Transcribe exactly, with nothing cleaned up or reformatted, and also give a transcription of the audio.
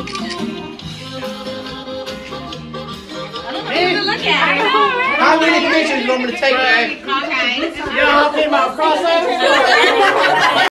Look at it. How many pictures you want me to take, man? Okay. Y'all talking about crossover?